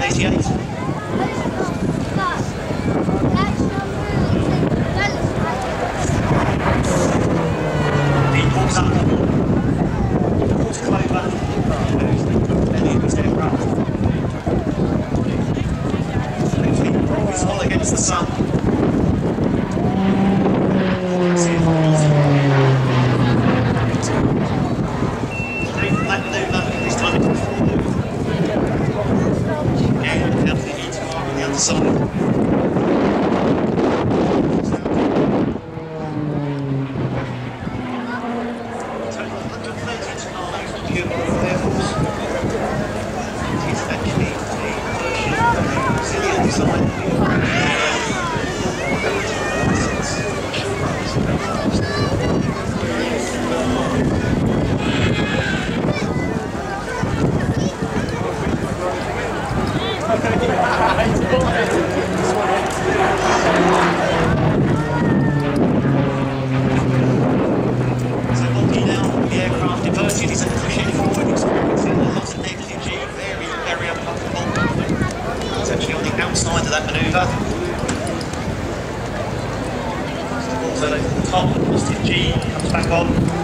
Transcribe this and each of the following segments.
88. He pulls up, pulls Clover, and his aircraft. He's all against the sun. That maneuver, this time it's forward. Again, out the ETR on the other side. Outside of that manoeuvre. So the top positive G comes back on.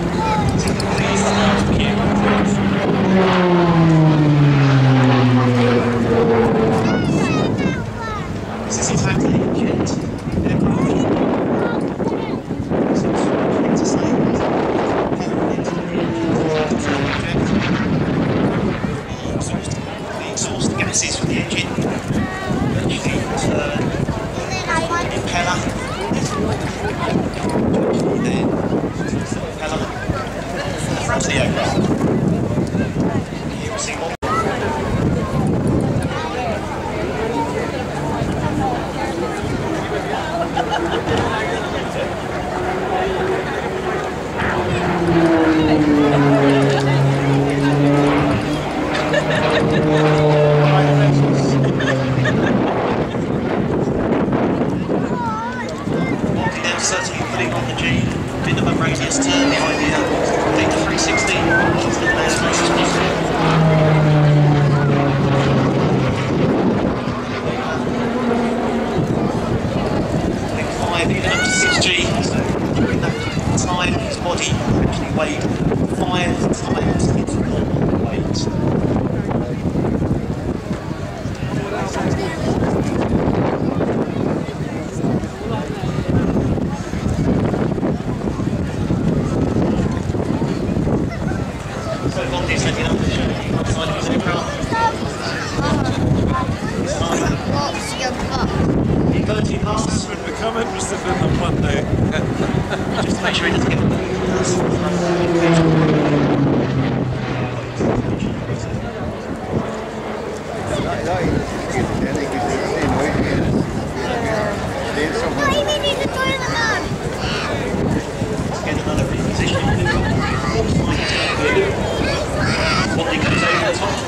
This is exactly jet aircraft. The exhaust gases from the engine. Impeller. Then impeller. The front of the aircraft. Here we see one. Certainly putting on the G minimum radius turn, the idea is to complete the 360 as little airspace as possible. 5 even up to 6G, so during that time his body actually weighed 5 times its normal weight. I'm interested in them one day. Just to make sure he doesn't get get another repositioning. Body goes over the top.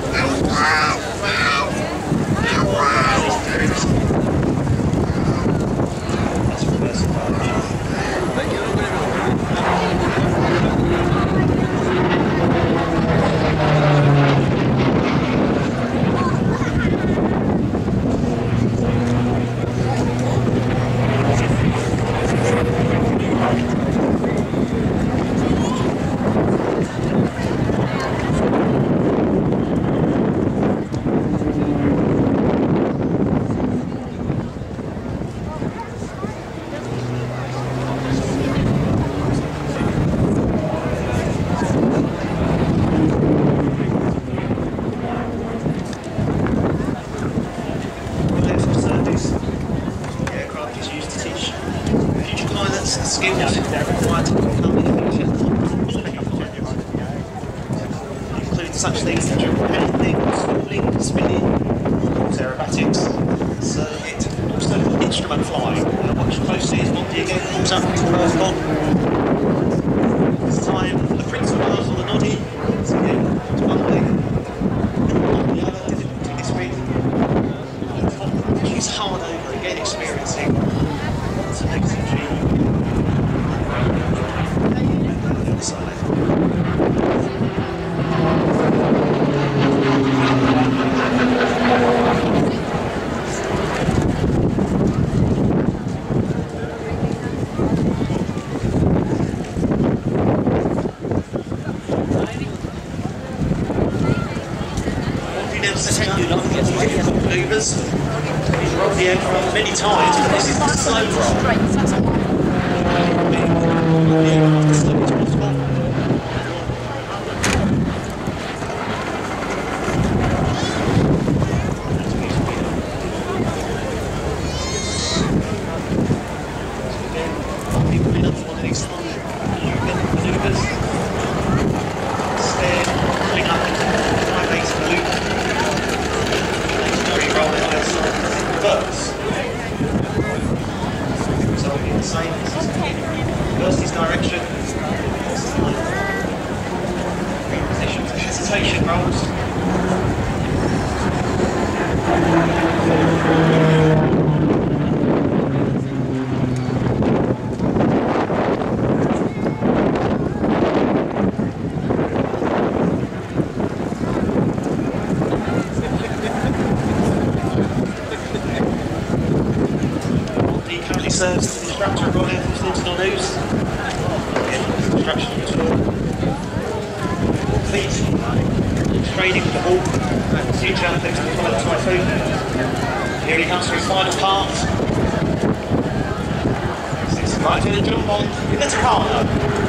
Skills they're required to become in the future. Include such things as handling, schooling, spinning, aerobatics, circuit, also instrument flying. Watch closely as Monty again pulls up into the first one. This time the principal bars on the noddy. So again, it's one leg, on the other, difficulty this week. She's hard over again, experiencing what's the next G. Side. you now set up maneuvers. He's rolled the aircraft many times, but this is the slow roll. The aircraft as slow as possible. First is direction, position to hesitation rolls. Currently serves as the instructor of Royal Air Force International News. Instruction tour. Complete. Training with the Hawk. Future next to the Pilot Typhoon. Here he comes for his final part. Six Lieutenant John Bond in the Tucano.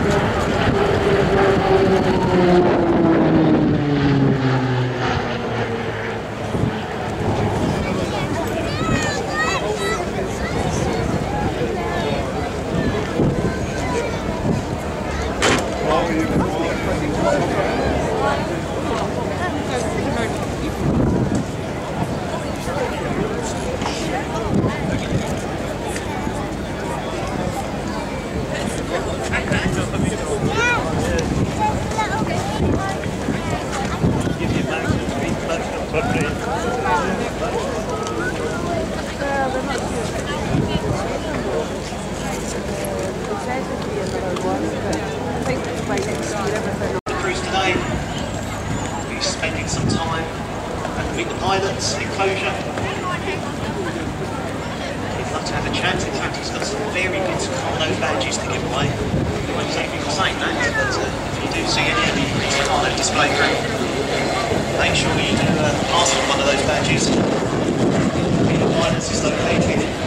The cruise today, we'll be spending some time at the Meet the Pilots enclosure. He'd love to have a chat. In fact, he's got some very good Tucano badges to give away. I won't say anything for saying that, but if you do see any of the Tucano display group, make sure you do ask for one of those badges. The Meet the Pilots is located